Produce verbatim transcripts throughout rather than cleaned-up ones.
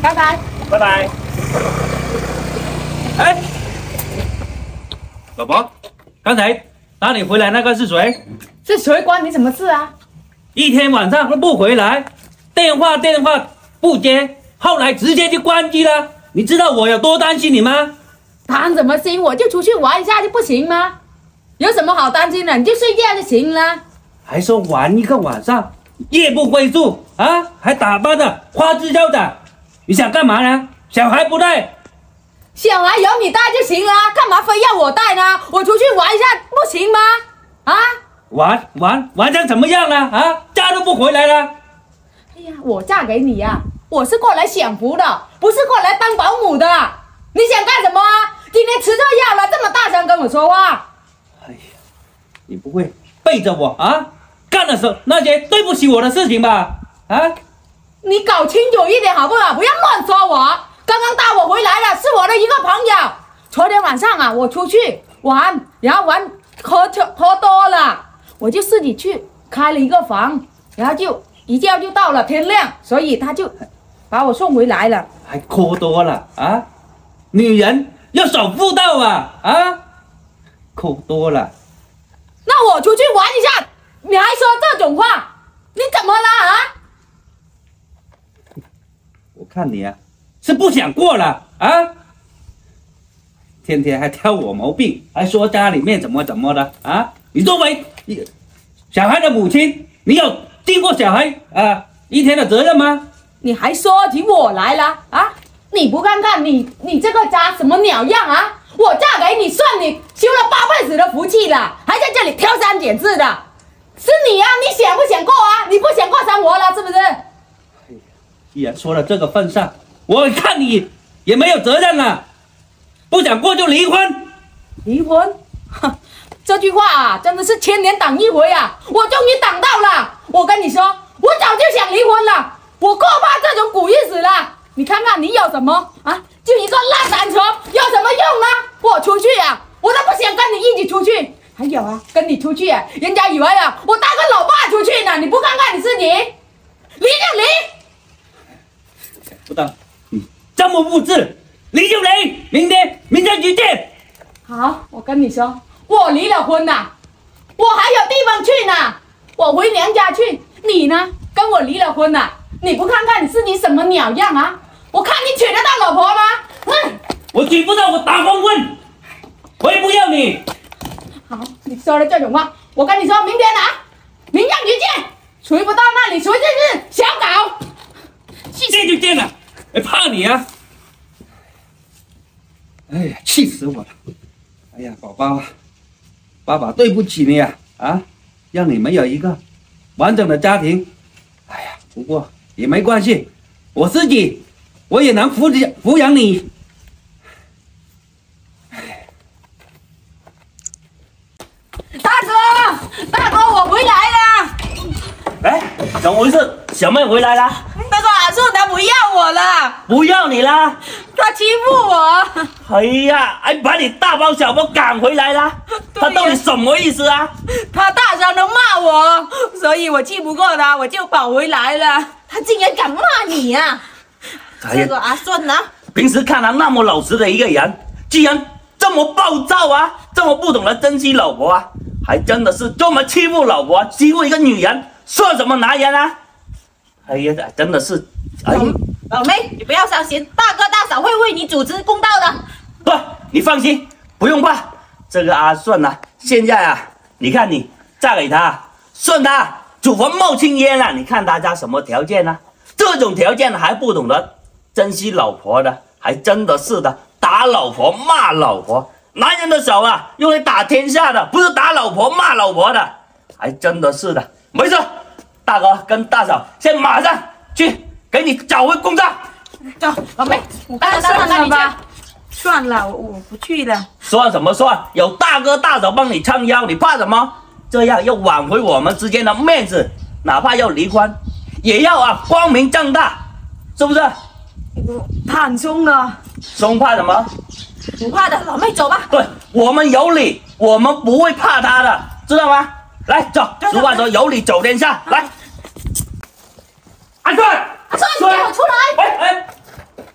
拜拜， 拜拜。哎，老婆，刚才打你回来那个是谁？ 是谁关你什么事啊？ 一天晚上都不回来，电话电话不接，后来直接就关机了。你知道我有多担心你吗？ 担什么心？我就出去玩一下就不行吗？有什么好担心的？你就睡觉就行了。 还说玩一个晚上，夜不归宿啊，还打扮的花枝招展，你想干嘛呢？小孩不带， 小孩有你带就行了，干嘛非要我带呢？我出去玩一下不行吗？啊？ 玩玩玩成怎么样了啊？家都不回来了。 哎呀，我嫁给你呀、啊，我是过来享福的，不是过来当保姆的。你想干什么啊？今天吃错药了，这么大声跟我说话。 哎呀，你不会背着我啊，干了什那些对不起我的事情吧？啊？ 你搞清楚一点好不好？不要乱说我。刚刚带我回来的是我的一个朋友。昨天晚上啊，我出去玩，然后玩喝喝多了，我就自己去开了一个房，然后就一觉就到了天亮，所以他就把我送回来了。 还喝多了啊？女人要守妇道啊啊！喝多了。 那我出去玩一下，你还说这种话，你怎么了啊？ 我看你啊，是不想过了啊！天天还挑我毛病，还说家里面怎么怎么的啊！你作为小孩的母亲，你有尽过小孩啊一天的责任吗？ 你还说起我来了啊？你不看看你你这个家什么鸟样啊？我嫁给你算你修了八辈子的福气了，还在这里挑三拣四的，是你啊！你想不想过啊？你不想过生活了是不是？ 既然说到这个份上，我看你也没有责任了，不想过就离婚。 离婚？哼，这句话啊，真的是千年等一回啊！我终于等到了。我跟你说，我早就想离婚了，我过怕这种苦日子了。你看看你有什么啊？就一个烂单车，有什么用啊？我出去啊，我都不想跟你一起出去。还有啊，跟你出去啊，人家以为啊，我带个老爸出去呢。你不看看你自己，离就离。 不当你这么物质，离就离，明天明天去见。 好，我跟你说，我离了婚了，我还有地方去呢，我回娘家去。你呢，跟我离了婚了，你不看看你自己什么鸟样啊？我看你娶得到老婆吗？嗯， 我娶不到，我打光棍，我也不要你。 好，你说了这种话，我跟你说，明天啊，明天去见，娶不到那里，谁就是小狗。 见就见了，还怕你啊？哎呀，气死我了！哎呀，宝宝啊，爸爸对不起你啊啊，让你没有一个完整的家庭。哎呀，不过也没关系，我自己我也能抚养抚养你。 大哥，大哥，我回来了。 哎，怎么回事？小妹回来了。 那个阿顺他不要我了， 不要你啦！ 他欺负我。 哎呀，还把你大包小包赶回来啦！他到底什么意思啊？ 他大声的骂我，所以我气不过他，我就跑回来了。他竟然敢骂你呀、啊！这个阿顺呢？ 平时看他那么老实的一个人，居然这么暴躁啊，这么不懂得珍惜老婆啊，还真的是这么欺负老婆，欺负一个女人，算什么男人啊？哎呀，真的是，哎呀， 老妹，你不要伤心，大哥大嫂会为你主持公道的。 不，你放心，不用怕。这个阿顺啊，现在啊，你看你嫁给他，顺他祖坟冒青烟了，你看他家什么条件呢、啊？这种条件还不懂得珍惜老婆的，还真的是的，打老婆骂老婆，男人的手啊，用来打天下的，不是打老婆骂老婆的，还真的是的。没事，大哥跟大嫂先马上去给你找回公道。 走，老妹，我刚才算了吧，算了，我我不去了。 算什么算？有大哥大嫂帮你撑腰，你怕什么？这样要挽回我们之间的面子，哪怕要离婚，也要啊光明正大，是不是？ 他很凶的， 凶怕什么？ 不怕的，老妹走吧。 对，我们有理，我们不会怕他的，知道吗？来，走，俗话说有理走天下，来。阿顺， 阿顺，你给我出来！ 喂，哎，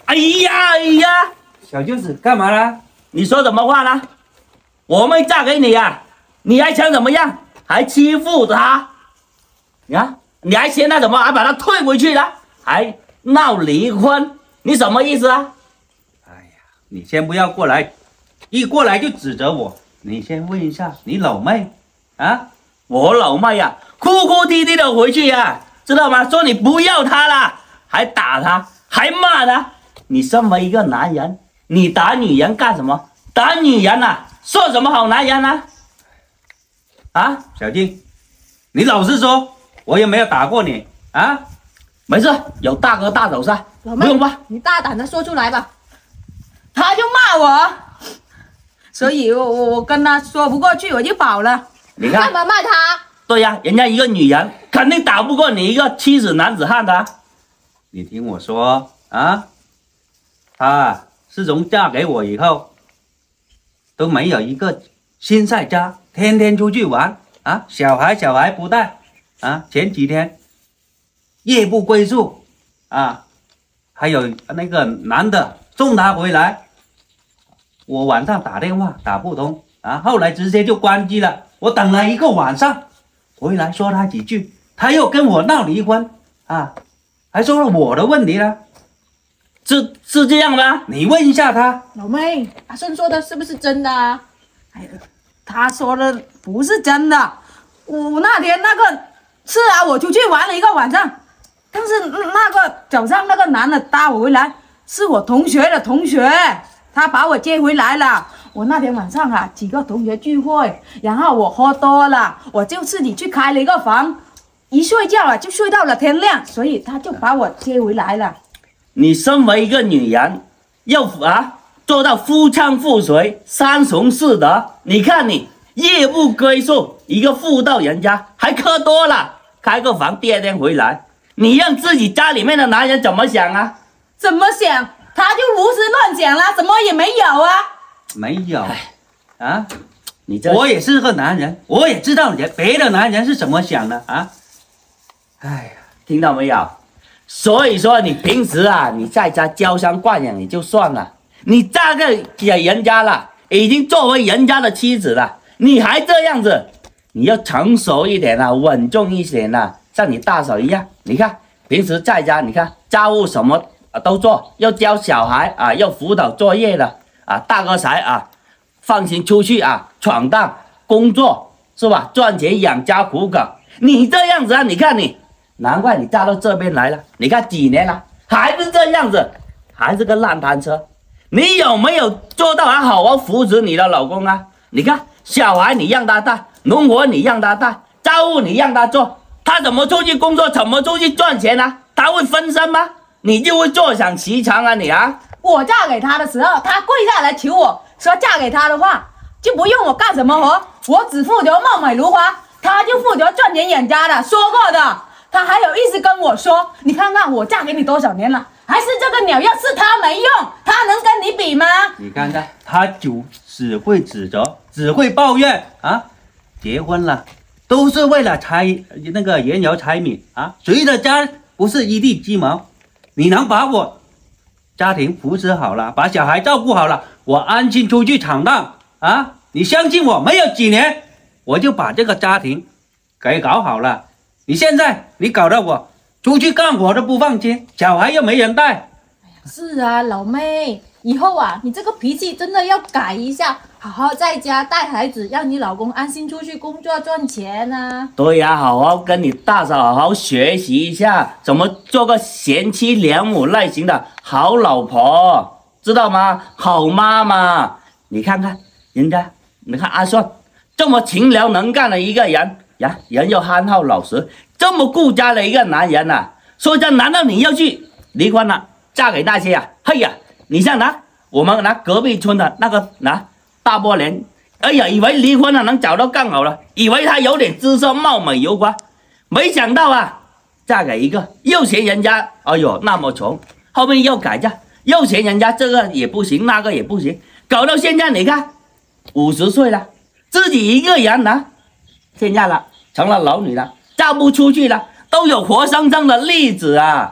哎呀哎呀， 小舅子干嘛啦？ 你说什么话呢？我妹嫁给你呀，你还想怎么样？还欺负她？啊，你还嫌她怎么？还把她退回去了？还闹离婚？你什么意思啊？ 哎呀，你先不要过来，一过来就指责我。你先问一下你老妹啊， 我老妹呀、啊，哭哭啼啼的回去呀、啊，知道吗？说你不要她了，还打她，还骂她。你身为一个男人，你打女人干什么？打女人啊，算什么好男人呢、啊？啊， 小静，你老实说，我也没有打过你啊。 没事，有大哥大手在， 老妹， 不用吧？ 你大胆的说出来吧。他就骂我，所以我我我跟他说不过去，我就跑了。 你看， 干嘛骂他？ 对呀、啊，人家一个女人肯定打不过你一个妻子男子汉的、啊。 你听我说啊，她自从嫁给我以后，都没有一个心在家，天天出去玩啊，小孩小孩不带啊。前几天夜不归宿啊，还有那个男的送她回来，我晚上打电话打不通啊，后来直接就关机了。我等了一个晚上，回来说他几句，他又跟我闹离婚啊，还说了我的问题了。 是是这样吗？ 你问一下他。 老妹，阿顺说的是不是真的啊？哎呀，他说的不是真的。我那天那个是啊，我出去玩了一个晚上，但是那个早上那个男的搭我回来，是我同学的同学，他把我接回来了。我那天晚上啊，几个同学聚会，然后我喝多了，我就自己去开了一个房，一睡觉啊就睡到了天亮，所以他就把我接回来了。 你身为一个女人，要啊做到夫唱妇随、三从四德。你看你夜不归宿，一个妇道人家，还喝多了，开个房，第二天回来，你让自己家里面的男人怎么想啊？ 怎么想？他就胡思乱想啦，什么也没有啊。 没有啊， 你这我也是个男人，我也知道人别的男人是怎么想的啊。哎呀， 听到没有？所以说你平时啊，你在家娇生惯养也就算了，你嫁给给人家了，已经作为人家的妻子了，你还这样子，你要成熟一点啊，稳重一点啊，像你大嫂一样。你看平时在家，你看家务什么都做，要教小孩啊，要辅导作业的啊，大哥才啊放心出去啊闯荡工作是吧？赚钱养家糊口。你这样子啊，你看你。难怪你嫁到这边来了，你看几年了，还是这样子，还是个烂摊车。你有没有做到啊？好好扶持你的老公啊？你看小孩你让他带，农活你让他带，家务你让他做，他怎么出去工作，怎么出去赚钱啊？他会分身吗？你就会坐享其成啊你啊！ 我嫁给他的时候，他跪下来求我说，嫁给他的话就不用我干什么活，我只负责貌美如花，他就负责赚钱养家的，说过的。他还有意思跟我说，你看看我嫁给你多少年了，还是这个鸟，要是他没用，他能跟你比吗？ 你看看他就只会指责，只会抱怨啊！结婚了都是为了柴那个盐油柴米啊，谁的家不是一地鸡毛？你能把我家庭扶持好了，把小孩照顾好了，我安心出去闯荡啊！你相信我，没有几年我就把这个家庭给搞好了。你现在你搞得我出去干活都不放心，小孩又没人带。 是啊，老妹，以后啊，你这个脾气真的要改一下，好好在家带孩子，让你老公安心出去工作赚钱啊。 对呀、啊，好好跟你大嫂好好学习一下，怎么做个贤妻良母类型的好老婆，知道吗？好妈妈，你看看人家，你看阿顺这么勤劳能干的一个人。呀，人又憨厚老实，这么顾家的一个男人呐、啊，说真，难道你要去离婚了，嫁给那些啊？嘿呀，你像拿我们拿隔壁村的那个拿大波莲，哎呀，以为离婚了能找到更好了，以为他有点姿色貌美如花，没想到啊，嫁给一个又嫌人家，哎呦那么穷，后面又改嫁，又嫌人家这个也不行，那个也不行，搞到现在你看五十岁了，自己一个人呢、啊。现在了，成了老女了，嫁不出去了，都有活生生的例子啊！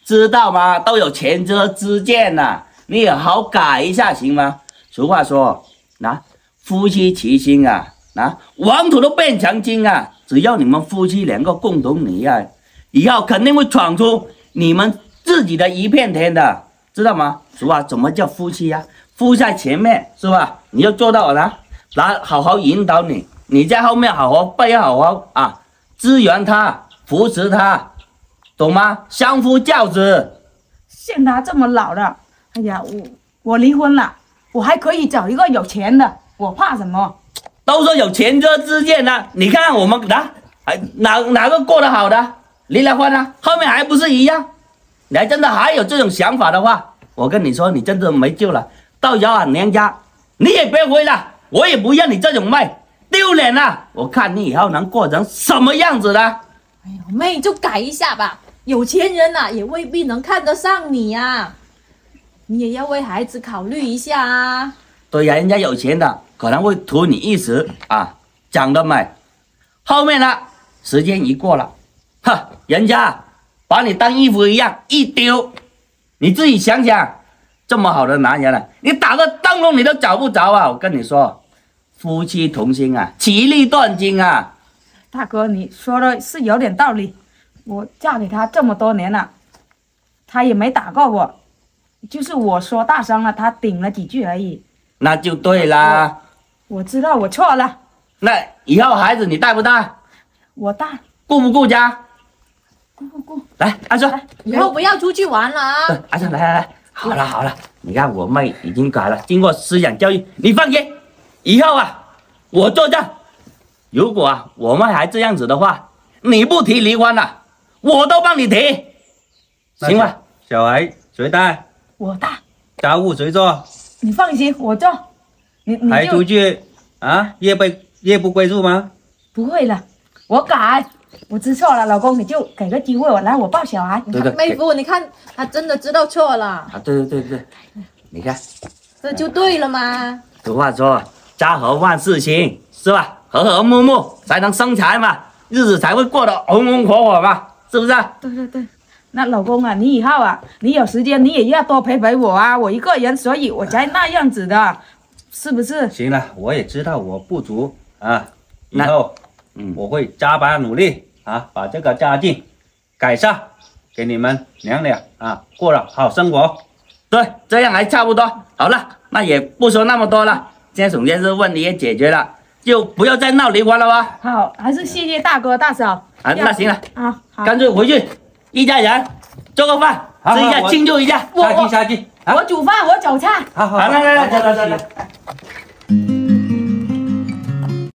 知道吗？都有前车之鉴呐、啊，你也好改一下行吗？俗话说，那夫妻齐心啊，那王土都变成金啊！只要你们夫妻两个共同努力啊，以后肯定会闯出你们自己的一片天的，知道吗？俗话怎么叫夫妻呀、啊？夫在前面是吧？你要做到了，来好好引导你，你在后面好好背，好好啊支援他，扶持他，懂吗？相夫教子。 像他这么老了，哎呀，我我离婚了，我还可以找一个有钱的，我怕什么？ 都说有前车之鉴呢，你看看我们哪还哪哪个过得好的，离了婚了，后面还不是一样？你还真的还有这种想法的话，我跟你说，你真的没救了。到时候啊，娘家你也别回了，我也不要你这种妹，丢脸了！我看你以后能过成什么样子的？ 哎呀，妹就改一下吧，有钱人呐、啊、也未必能看得上你呀、啊，你也要为孩子考虑一下啊。 对呀，人家有钱的可能会图你一时啊，讲得美，后面呢，时间一过了，哈，人家把你当衣服一样一丢，你自己想想，这么好的男人啊，你打个灯笼你都找不着啊！我跟你说，夫妻同心啊，其利断金啊。 大哥，你说的是有点道理。我嫁给他这么多年了，他也没打过我，就是我说大声了，他顶了几句而已。 那就对啦。 我知道我错了。 那以后孩子你带不带？ 我带。 顾不顾家？ 顾不顾？ 来，阿顺， 以后不要出去玩了啊！ 阿顺，来来来，好了好了，你看我妹已经改了，经过思想教育，你放心，以后啊，我作证，如果啊我妹还这样子的话，你不提离婚了，我都帮你提，行吧？ 小孩谁带？ 我带。 家务谁做？ 你放心，我做。你你还出去啊？夜不夜不归宿吗？ 不会了，我改，我知错了，老公，你就给个机会我来，我抱小孩。 对对， 妹夫，你看他真的知道错了啊，对对对对，你看， 这就对了嘛。 俗话说，家和万事兴，是吧？和和睦睦才能生财嘛，日子才会过得红红火火嘛，是不是？ 对对对。那老公啊，你以后啊，你有时间你也要多陪陪我啊，我一个人，所以我才那样子的，是不是？ 行了，我也知道我不足啊，以后嗯我会加把努力啊，把这个家境改善，给你们娘俩啊过了好生活。 对，这样还差不多。好了，那也不说那么多了，现在首先是问题也解决了，就不要再闹离婚了吧？ 好，还是谢谢大哥大嫂。 啊，那行了啊，好， 干脆回去一家人做个饭， 好吃一下好庆祝一下。 下去下去， 我煮饭，我炒菜。 好好， 好，来来来来来来来。